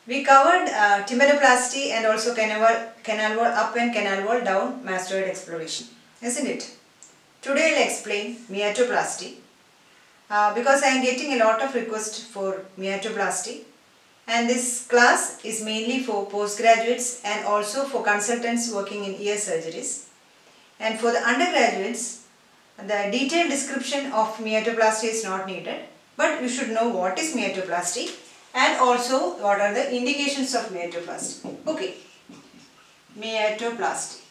We covered tympanoplasty and also canal wall up and canal wall down mastoid exploration, isn't it? Today I'll explain meatoplasty because I am getting a lot of requests for meatoplasty, and this class is mainly for postgraduates and also for consultants working in ear surgeries. And for the undergraduates, the detailed description of meatoplasty is not needed, but you should know what is meatoplasty and also what are the indications of meatoplasty. Okay, meatoplasty.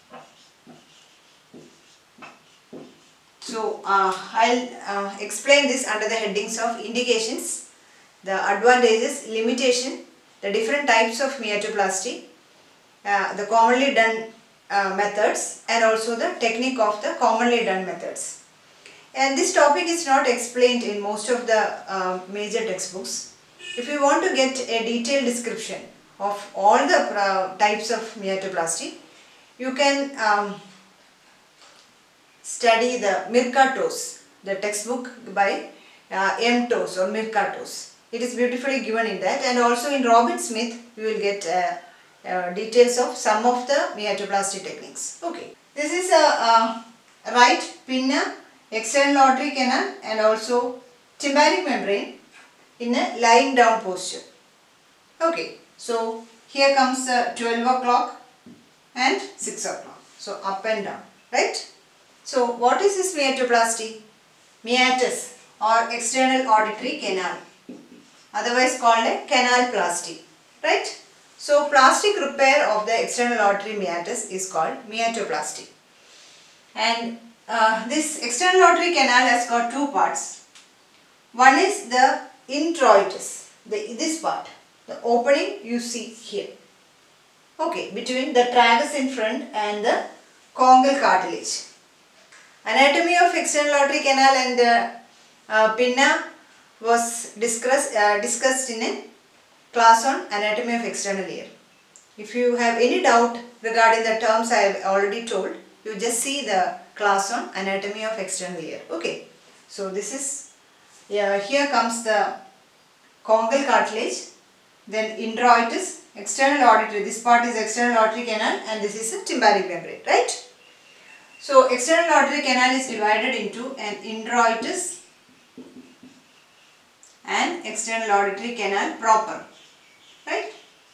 So I'll explain this under the headings of indications, the advantages, limitation, the different types of meatoplasty, the commonly done methods, and also the technique of the commonly done methods. And this topic is not explained in most of the major textbooks. If you want to get a detailed description of all the types of meatoplasty, you can study the Mirka-Toss, the textbook by M. Toss or Mirka-Toss. It is beautifully given in that, and also in Robin Smith you will get details of some of the meatoplasty techniques. Okay, this is a right pinna, external auditory canal and also tympanic membrane in a lying down posture. Okay, so here comes 12 o'clock and 6 o'clock. So up and down, right? So what is this meatoplasty? Meatus or external auditory canal, otherwise called a canalplasty, right? So plastic repair of the external auditory meatus is called meatoplasty. And this external auditory canal has got two parts. One is the introitus, this part, the opening you see here. Okay, between the tragus in front and the congal cartilage. Anatomy of external auditory canal and pinna was discussed in a class on anatomy of external ear. If you have any doubt regarding the terms I have already told, you just see the class on anatomy of external ear. Okay, so this is, here comes the congal cartilage, then introitus, external auditory, this part is external auditory canal and this is a tympanic membrane, right? So external auditory canal is divided into an introitus and external auditory canal proper, right?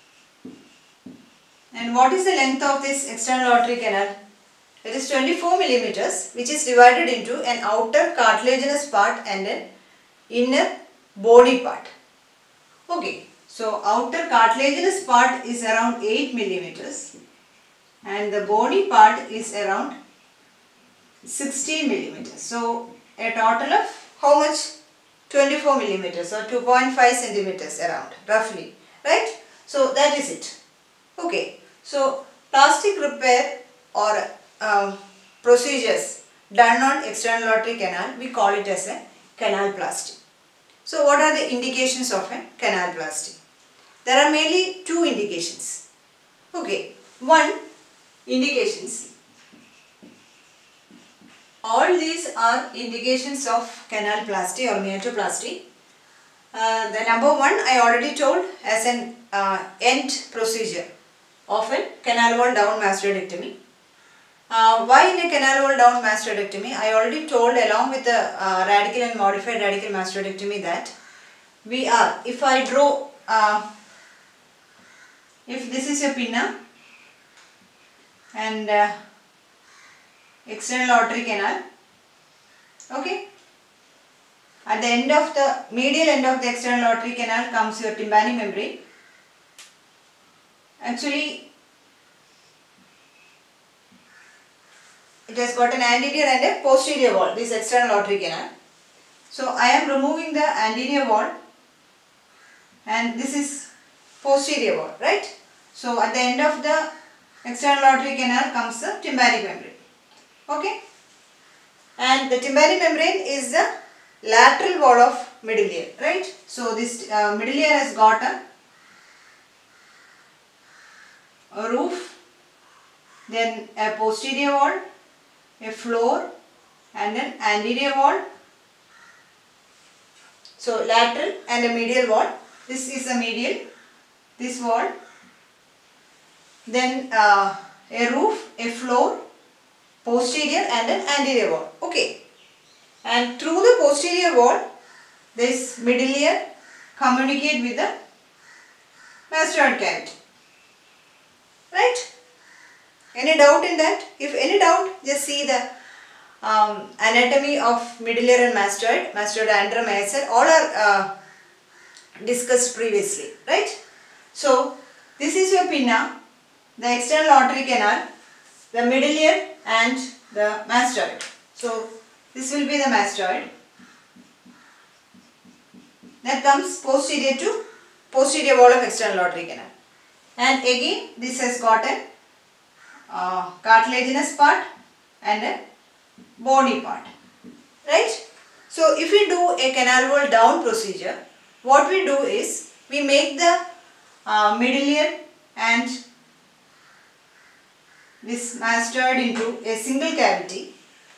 And what is the length of this external auditory canal? It is 24 millimeters, which is divided into an outer cartilaginous part and an inner bony part. Okay, so outer cartilaginous part is around 8 millimeters and the bony part is around 16 millimeters. So a total of how much? 24 millimeters or 2.5 centimeters around, roughly, right? So that is it. Okay, so plastic repair or procedures done on external auditory canal, we call it as a canalplasty. So what are the indications of a canalplasty? There are mainly two indications. Okay, one, indications. All these are indications of canalplasty or meatoplasty. The number one I already told as an end procedure of a canal wall down mastoidectomy. Why in a canal wall down mastoidectomy? I already told along with the radical and modified radical mastoidectomy that we are, if I draw, if this is your pinna and external auditory canal, okay, at the end of the medial end of the external auditory canal comes your tympanic membrane. Actually it has got an anterior and a posterior wall, this external auditory canal. So I am removing the anterior wall and this is posterior wall, right? So at the end of the external auditory canal comes the tympanic membrane. Okay, and the tympanic membrane is the lateral wall of middle ear, right? So this middle ear has got a roof, then a posterior wall, a floor and an anterior wall. So lateral and a medial wall. This is a medial this wall, then a roof, a floor, posterior and an anterior wall. Okay. And through the posterior wall, this middle ear communicate with the mastoid cavity. Right? Any doubt in that? If any doubt, just see the anatomy of middle ear and mastoid, mastoidontrum, ASL, all are discussed previously. Right? So, this is your pinna, the external auditory canal, the middle ear and the mastoid. So, this will be the mastoid that comes posterior to posterior wall of external auditory canal. And again, this has got a cartilaginous part and a bony part. Right? So, if we do a canal wall down procedure, what we do is we make the middle ear and this mastoid into a single cavity.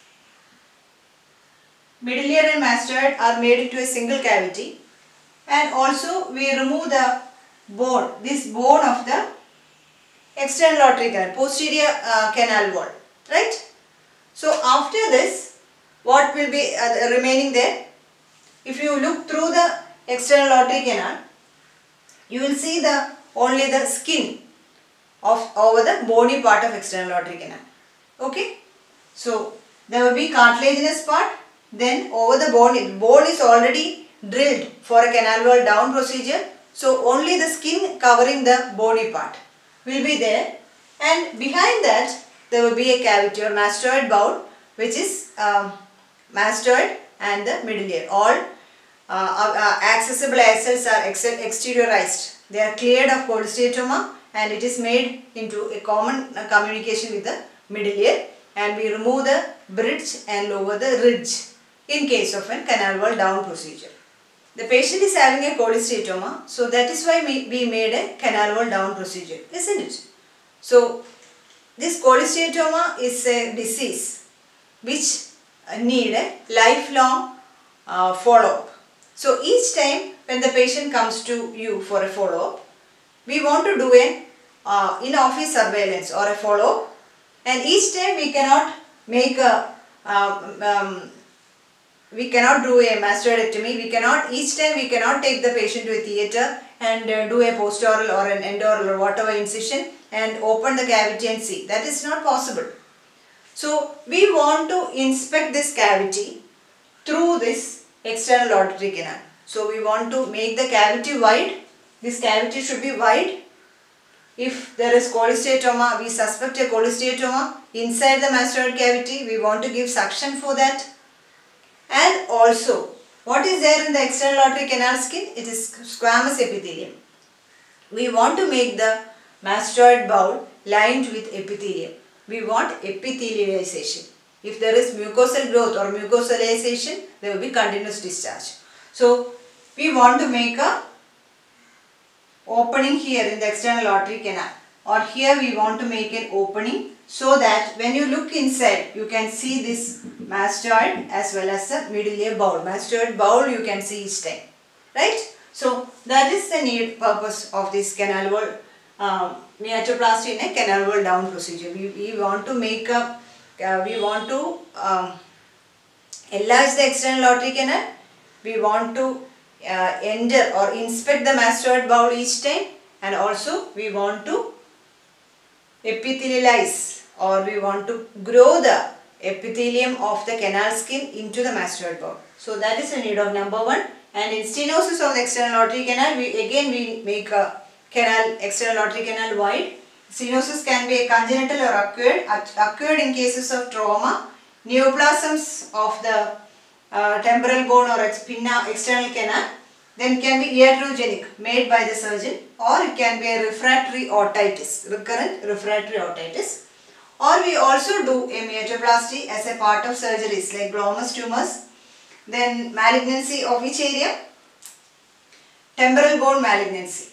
Middle ear and mastoid are made into a single cavity, and also we remove the bone, this bone of the external auditory canal, posterior canal wall, right? So after this, what will be remaining there? If you look through the external auditory canal, you will see only the skin of over the bony part of external auditory canal. Okay? So there will be cartilaginous part, then over the bone is already drilled for a canal wall down procedure. So only the skin covering the bony part will be there, and behind that there will be a cavity or mastoid bowl, which is mastoid and the middle ear. All accessible air cells are exteriorized. They are cleared of cholesteatoma, and it is made into a common communication with the middle ear, and we remove the bridge and lower the ridge in case of a canal wall down procedure. The patient is having a cholesteatoma, so that is why we made a canal wall down procedure, isn't it? So this cholesteatoma is a disease which need a lifelong follow-up. So each time when the patient comes to you for a follow-up, we want to do an in-office surveillance or a follow-up, and each time we cannot make a we cannot do a mastoidectomy. Each time we cannot take the patient to a theatre and do a post-oral or an endoral or whatever incision and open the cavity and see. That is not possible. So we want to inspect this cavity through this external auditory canal. So we want to make the cavity wide. This cavity should be wide. If there is cholesteatoma, we suspect a cholesteatoma inside the mastoid cavity. We want to give suction for that. And also, what is there in the external auditory canal skin? It is squamous epithelium. We want to make the mastoid bowl lined with epithelium. We want epithelialization. If there is mucosal growth or mucosalization, there will be continuous discharge. So, we want to make a opening here in the external auditory canal, or here we want to make an opening so that when you look inside, you can see this mastoid as well as the middle ear bowl. Mastoid bowl you can see each time, right? So that is the purpose of this canal wall meatoplasty in a canal wall down procedure. We want to make a, we want to enlarge the external auditory canal. We want to enter or inspect the mastoid bowl each time, and also we want to epithelialize, or we want to grow the epithelium of the canal skin into the mastoid bowl. So that is the need of number 1. And in stenosis of the external auditory canal, we make a external auditory canal wide. Stenosis can be a congenital or acquired in cases of trauma. Neoplasms of the temporal bone or pinna external canal, then can be iatrogenic, made by the surgeon, or it can be a refractory otitis, recurrent refractory otitis. Or we also do a meatoplasty as a part of surgeries like glomus tumors. Then malignancy of which area? Temporal bone malignancy.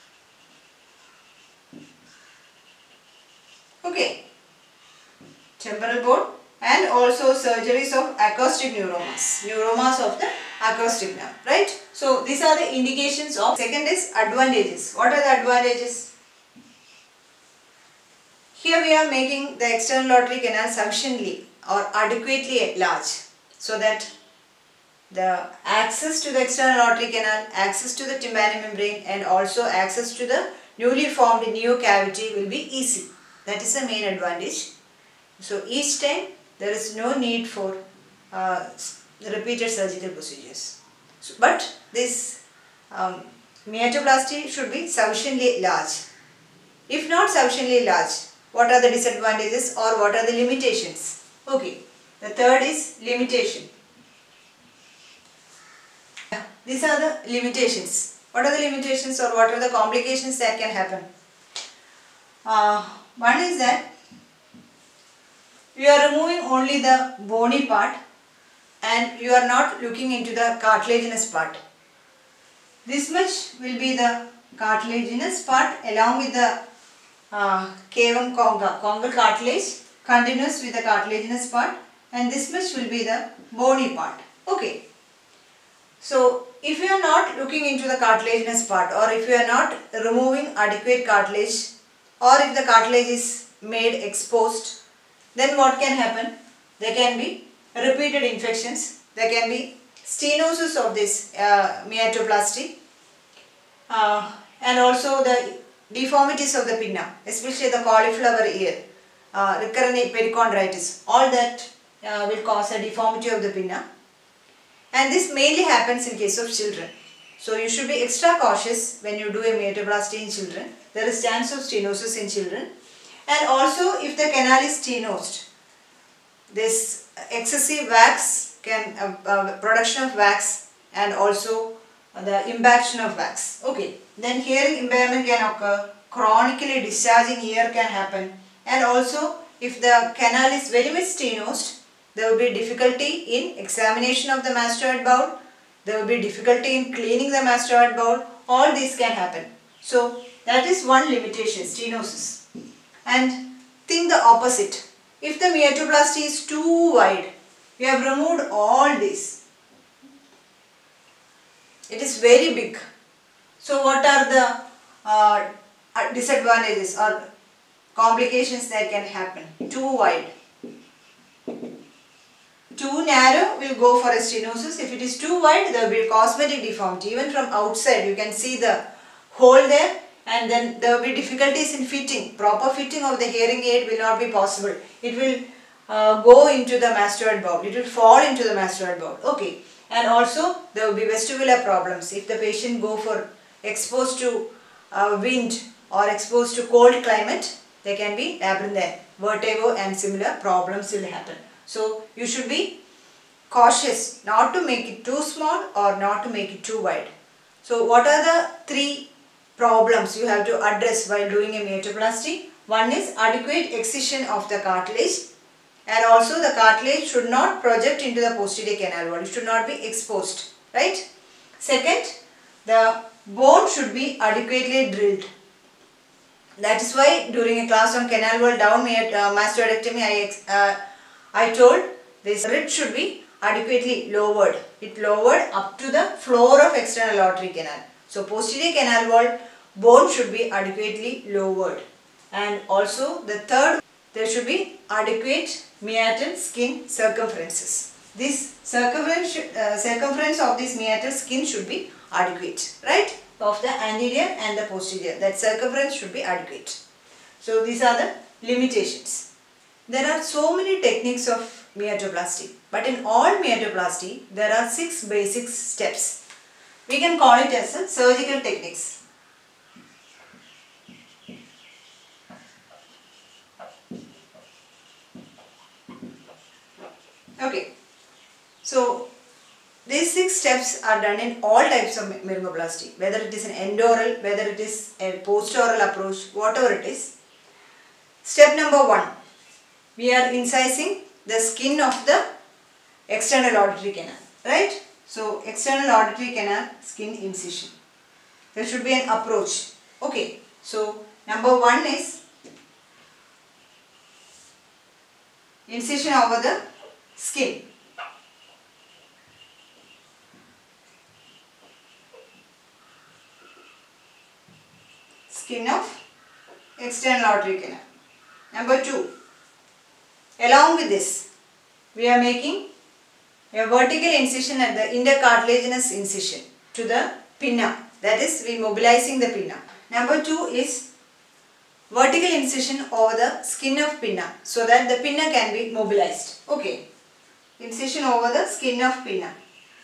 Okay. Temporal bone, and also surgeries of acoustic neuromas. Neuromas of the acoustic nerve, right? So these are the indications of. Second is advantages. What are the advantages? Here we are making the external auditory canal sufficiently or adequately large, so that the access to the external auditory canal, access to the tympanic membrane, and also access to the newly formed neo cavity will be easy. That is the main advantage. So each time there is no need for repeated surgical procedures. So, but this meatoplasty should be sufficiently large. If not sufficiently large, what are the disadvantages or what are the limitations? Okay, the third is limitation. These are the limitations. What are the limitations or what are the complications that can happen? One is that you are removing only the bony part and you are not looking into the cartilaginous part. This much will be the cartilaginous part along with the cavum conga, congal cartilage continuous with the cartilaginous part, and this much will be the bony part. Okay. So if you are not looking into the cartilaginous part, or if you are not removing adequate cartilage, or if the cartilage is made exposed, then what can happen? There can be repeated infections, there can be stenosis of this meatoplasty, and also the deformities of the pinna, especially the cauliflower ear, recurrent perichondritis, all that will cause a deformity of the pinna. And this mainly happens in case of children. So you should be extra cautious when you do a meatoplasty in children. There is chance of stenosis in children. And also if the canal is stenosed, this excessive wax can, production of wax and also the impaction of wax. Okay. Then hearing impairment can occur, chronically discharging ear can happen, and also if the canal is very much stenosed, there will be difficulty in examination of the mastoid bowl, there will be difficulty in cleaning the mastoid bowl, all these can happen. So that is one limitation, stenosis. And think the opposite. If the meatoplasty is too wide, you have removed all this. It is very big. So what are the disadvantages or complications that can happen? Too wide. Too narrow will go for a stenosis. If it is too wide, there will be cosmetic deformity. Even from outside you can see the hole there, and then there will be difficulties in fitting. Proper fitting of the hearing aid will not be possible. It will go into the mastoid bowl. It will fall into the mastoid bowl. Okay. And also there will be vestibular problems. If the patient go for exposed to wind or exposed to cold climate, there can be labyrinthitis, vertigo and similar problems will happen. So you should be cautious not to make it too small or not to make it too wide. So what are the three problems you have to address while doing a meatoplasty? One is adequate excision of the cartilage, and also the cartilage should not project into the posterior canal wall. It should not be exposed, right? Second, the bone should be adequately drilled. That is why during a class on canal wall down mastoidectomy I told this rib should be adequately lowered. It lowered up to the floor of external auditory canal. So posterior canal wall bone should be adequately lowered. And also the third, there should be adequate meatal skin circumferences. This circumference of this meatal skin should be adequate, right? Of the anterior and the posterior. That circumference should be adequate. So these are the limitations. There are so many techniques of meatoplasty, but in all meatoplasty there are 6 basic steps. We can call it as a surgical techniques. Okay, so these 6 steps are done in all types of myringoplasty, whether it is an endoral, whether it is a postoral approach, whatever it is. Step number 1, we are incising the skin of the external auditory canal, right? So external auditory canal skin incision. There should be an approach. Okay, so number 1 is incision over the skin. skin of external aortic canal. Number 2, along with this, we are making a vertical incision at the intercartilaginous incision to the pinna. That is, we mobilizing the pinna. Number 2 is vertical incision over the skin of pinna so that the pinna can be mobilized. Okay, incision over the skin of pinna.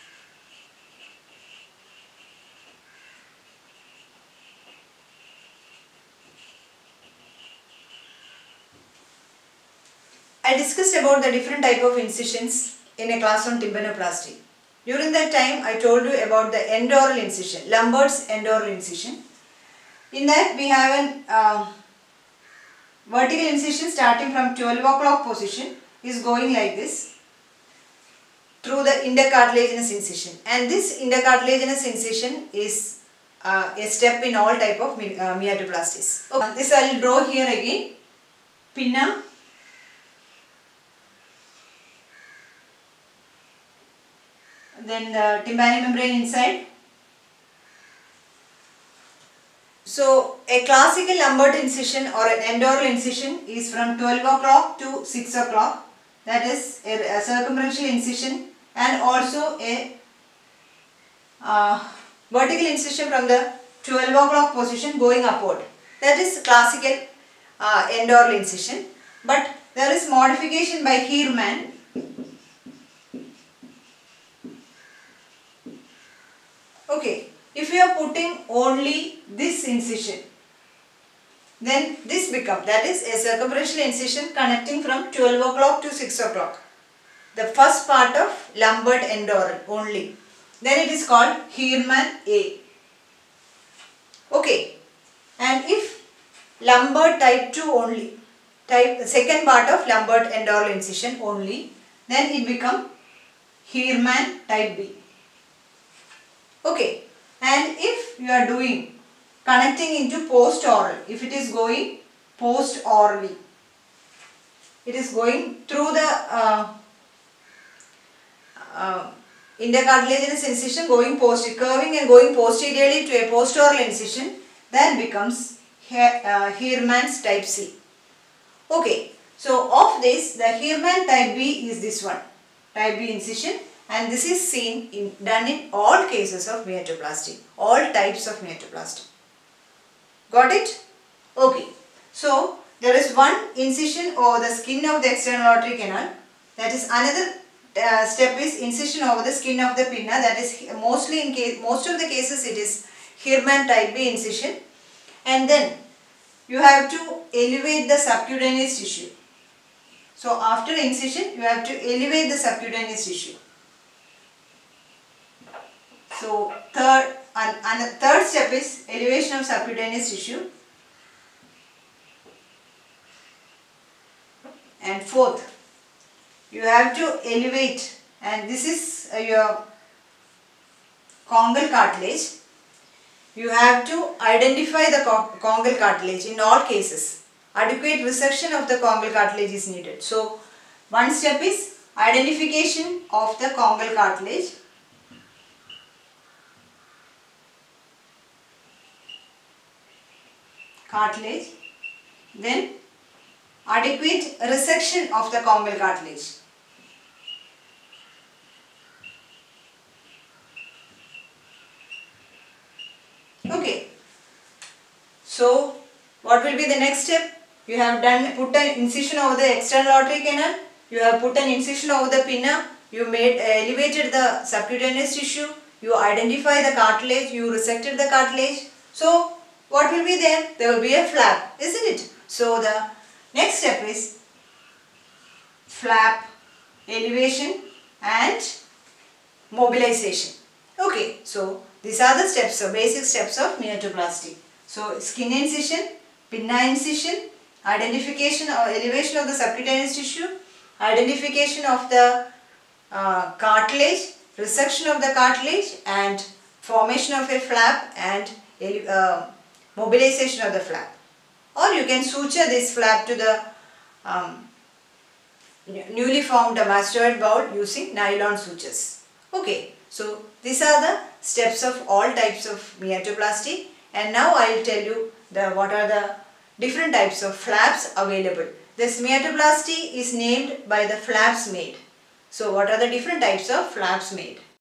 I discussed about the different type of incisions in a class on tympanoplasty. During that time, I told you about the endoral incision, Lambert's endoral incision. In that, we have an vertical incision starting from 12 o'clock position is going like this through the intercartilaginous incision, and this intercartilaginous incision is a step in all type of meatoplasties. Okay. This I will draw here again. Pinna, then the tympanic membrane inside. So a classical Lambert incision or an endoral incision is from 12 o'clock to 6 o'clock. That is a circumferential incision, and also a vertical incision from the 12 o'clock position going upward. That is classical endoral incision. But there is modification by Heermann. Okay, if you are putting only this incision, then this becomes, that is a circumferential incision connecting from 12 o'clock to 6 o'clock. The first part of Lambert endoral only. Then it is called Heermann A. Okay, and if Lambert type 2 only, the second part of Lambert endoral incision only, then it becomes Heermann type B. Okay, and if you are doing connecting into post-oral, if it is going post-orally, it is going through the intercartilaginous incision going curving and going posteriorly to a post-oral incision, that becomes Heermann's type C. Okay, so of this, the Heermann type B is this one, type B incision. And this is done in all cases of meatoplasty, all types of meatoplasty. Got it? Okay. So, there is one incision over the skin of the external aortic canal. That is another step is incision over the skin of the pinna. That is most of the cases it is Heermann type B incision. And then you have to elevate the subcutaneous tissue. So, after incision, you have to elevate the subcutaneous tissue. So, third step is elevation of subcutaneous tissue, and fourth, you have to elevate, and this is your congal cartilage. You have to identify the congal cartilage in all cases. Adequate resection of the congal cartilage is needed. So, one step is identification of the congal cartilage. Then adequate resection of the congal cartilage. Okay, so what will be the next step? You have put an incision over the external aortic canal, you have put an incision over the pinna, you elevated the subcutaneous tissue, you identify the cartilage, you resected the cartilage. So, what will be there? There will be a flap, isn't it? So, the next step is flap, elevation and mobilization. Okay, so these are the steps, so basic steps of meatoplasty. So, skin incision, pinna incision, identification or elevation of the subcutaneous tissue, identification of the cartilage, resection of the cartilage, and formation of a flap and mobilization of the flap. Or you can suture this flap to the newly formed mastoid bowel using nylon sutures. Okay, so these are the steps of all types of meatoplasty, and now I will tell you what are the different types of flaps available. The smeatoplasty is named by the flaps made. So what are the different types of flaps made?